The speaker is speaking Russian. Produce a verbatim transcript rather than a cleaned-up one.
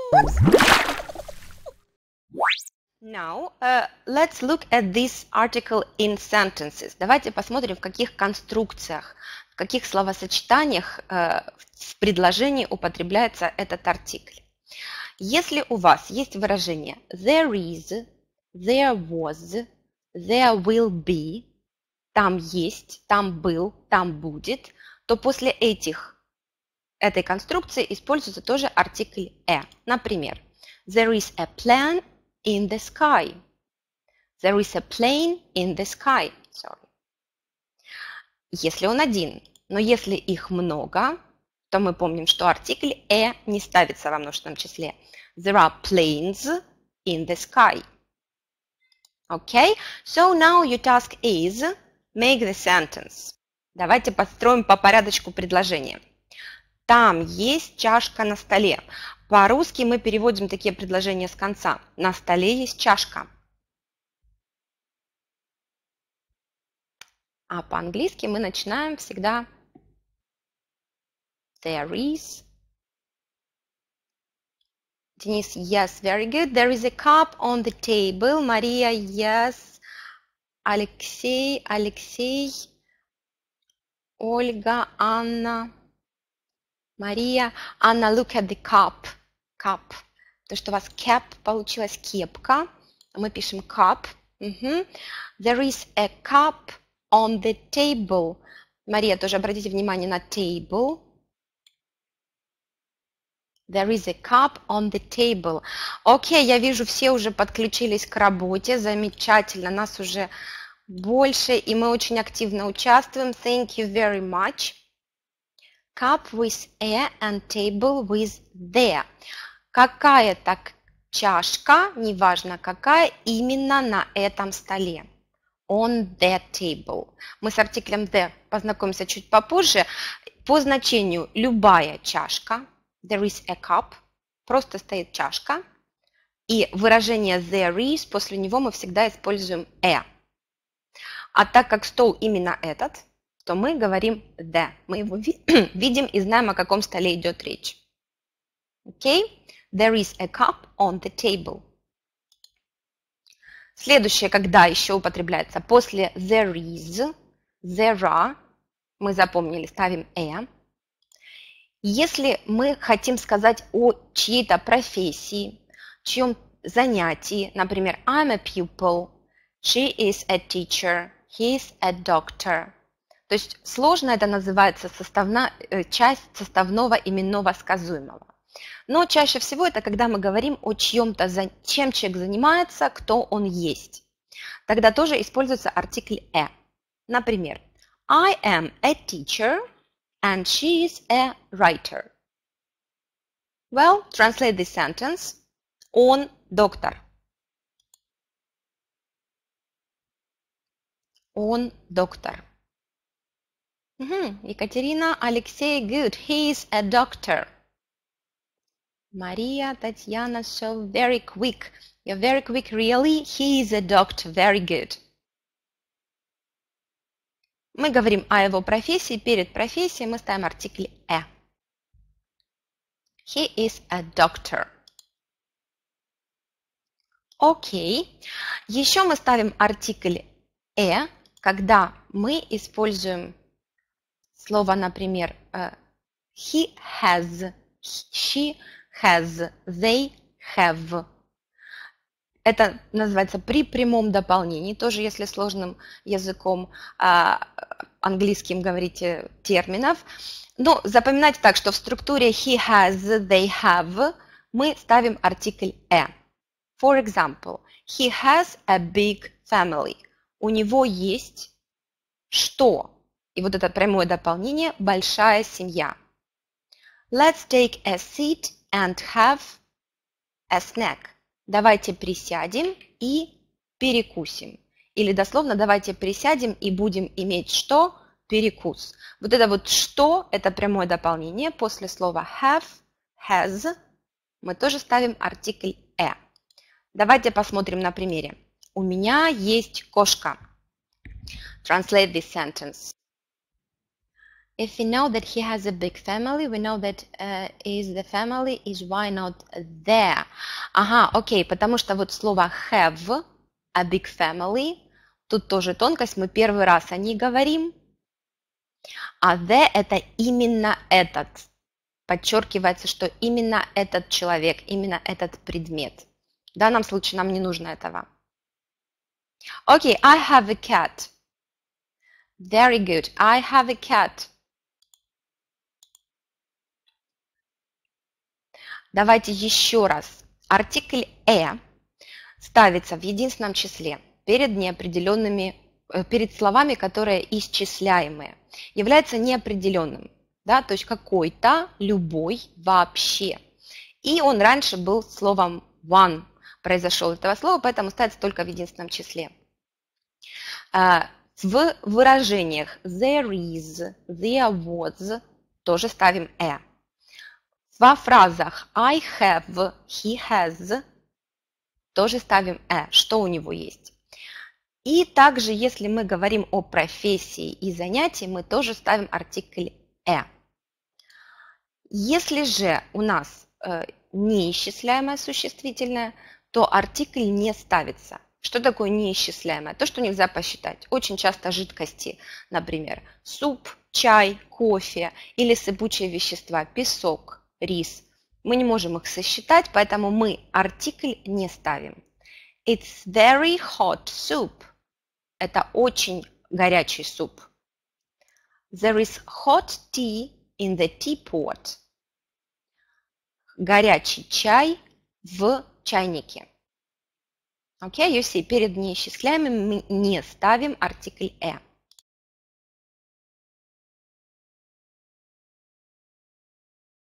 Now, uh, let's look at this article in sentences. Давайте посмотрим, в каких конструкциях, в каких словосочетаниях uh, в предложении употребляется этот артикль. Если у вас есть выражение there is, there was, there will be, там есть, там был, там будет, то после этих, этой конструкции используется тоже артикль a. Например, there is a plan in the sky. There is a plane in the sky. Sorry. Если он один, но если их много, то мы помним, что артикль a не ставится во множественном числе. There are planes in the sky. Okay, so now your task is make the sentence. Давайте построим по порядочку предложение. Там есть чашка на столе. По-русски мы переводим такие предложения с конца. На столе есть чашка. А по-английски мы начинаем всегда there is. Денис, yes, very good. There is a cup on the table. Maria, yes. Алексей, Алексей. Ольга, Анна. Мария, Анна, look at the cup. Cup. То, что у вас cap получилась кепка. Мы пишем cup. Uh-huh. There is a cup on the table. Мария, тоже обратите внимание на table. There is a cup on the table. Окей, okay, я вижу, все уже подключились к работе. Замечательно, нас уже больше, и мы очень активно участвуем. Thank you very much. Cup with a and table with the. Какая-то чашка, неважно какая, именно на этом столе. On the table. Мы с артиклем the познакомимся чуть попозже. По значению любая чашка. There is a cup. Просто стоит чашка. И выражение there is, после него мы всегда используем a. А так как стол именно этот, то мы говорим the. Мы его видим и знаем, о каком столе идет речь. Окей? Okay? There is a cup on the table. Следующее, когда еще употребляется после there is, there are, мы запомнили, ставим a. Если мы хотим сказать о чьей-то профессии, чьем занятии, например, I'm a pupil, she is a teacher, he is a doctor. То есть сложно это называется составна, часть составного именного сказуемого. Но чаще всего это когда мы говорим о чьем-то, чем человек занимается, кто он есть. Тогда тоже используется артикль a. Например, I am a teacher and she is a writer. Well, translate this sentence. Он доктор. Он доктор. Mm-hmm. Екатерина, Алексей, good. He is a doctor. Maria, Tatiana, so very quick. You're very quick, really. He is a doctor. Very good. Мы говорим о его профессии. Перед профессией мы ставим артикль a. He is a doctor. Окей. Okay. Еще мы ставим артикль a, когда мы используем слово, например, he has, she has, they have. Это называется при прямом дополнении, тоже если сложным языком английским говорите терминов. Но запоминайте так, что в структуре he has, they have мы ставим артикль a. For example, he has a big family. У него есть что? И вот это прямое дополнение – большая семья. Let's take a seat and have a snack. Давайте присядем и перекусим. Или дословно давайте присядем и будем иметь что? Перекус. Вот это вот что – это прямое дополнение. После слова have, has мы тоже ставим артикль a. Давайте посмотрим на примере. У меня есть кошка. Translate this sentence. If we know that he has a big family, we know that uh, is the family is why not there. Ага, окей, потому что вот слово have, a big family, тут тоже тонкость, мы первый раз о ней говорим, а the это именно этот. Подчеркивается, что именно этот человек, именно этот предмет. В данном случае нам не нужно этого. Окей, I have a cat. Very good. I have a cat. Давайте еще раз. Артикль «э» ставится в единственном числе перед неопределенными, перед словами, которые исчисляемые. Является неопределенным. Да, то есть какой-то, любой, вообще. И он раньше был словом one, произошел этого слова, поэтому ставится только в единственном числе. В выражениях there is, there was тоже ставим «э». Во фразах I have, he has тоже ставим «э», что у него есть. И также, если мы говорим о профессии и занятии, мы тоже ставим артикль «э». Если же у нас э, неисчисляемое существительное, то артикль не ставится. Что такое неисчисляемое? То, что нельзя посчитать. Очень часто жидкости, например, суп, чай, кофе или сыпучие вещества, песок, рис. Мы не можем их сосчитать, поэтому мы артикль не ставим. It's very hot soup. Это очень горячий суп. There is hot tea in the teapot. Горячий чай в чайнике. Окей, okay, you see, перед неисчисляемым мы не ставим артикль «э».